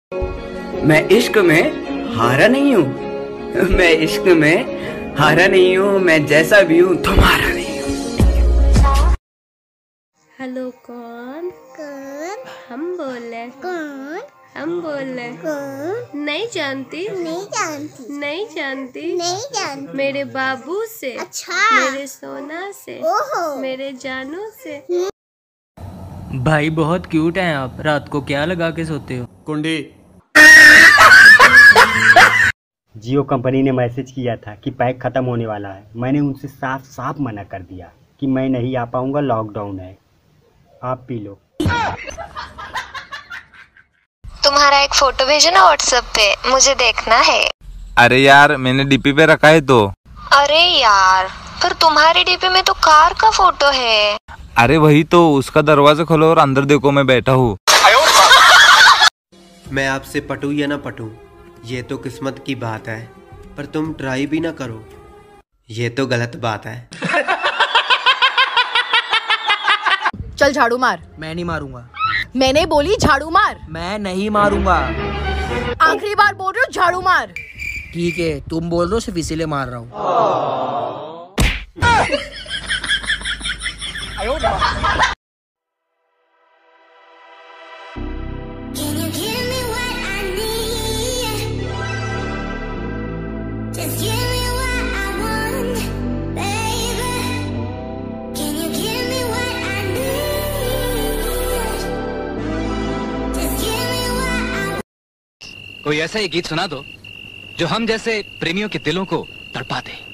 मैं इश्क में हारा नहीं हूँ, मैं इश्क में हारा नहीं हूँ, मैं जैसा भी हूँ तुम्हारा नहीं हूँ। हेलो कौन? कौन? हम बोल रहे। कौन? हम बोल रहे। कौन? नहीं जानती? नहीं जानती। नहीं जानती? नहीं जानती। मेरे बाबू से। अच्छा। मेरे सोना से। ओहो। मेरे जानू से। भाई बहुत क्यूट हैं आप, रात को क्या लगा के सोते हो? कुंडी। जियो कंपनी ने मैसेज किया था कि पैक ख़त्म होने वाला है। मैंने उनसे साफ साफ मना कर दिया कि मैं नहीं आ पाऊंगा, लॉकडाउन है। आप पी लो। तुम्हारा एक फोटो भेजो ना व्हाट्सएप पे, मुझे देखना है। अरे यार मैंने डीपी पे रखा है तो। अरे यार पर तुम्हारी डीपी में तो कार का फोटो है। अरे वही तो, उसका दरवाजा खोलो और अंदर देखो मैं बैठा हूँ। मैं आपसे पटूं या ना पटूं ये तो किस्मत की बात है, पर तुम ट्राई भी ना करो ये तो गलत बात है। चल झाड़ू मार। मैं नहीं मारूंगा। मैंने बोली झाड़ू मार। मैं नहीं मारूंगा। आखिरी बार बोल रही हूँ झाड़ू मार। ठीक है, तुम बोल रहे हो सिर्फ इसीलिए मार रहा हूँ। कोई ऐसा ही गीत सुना दो जो हम जैसे प्रेमियों के दिलों को तड़पा दे।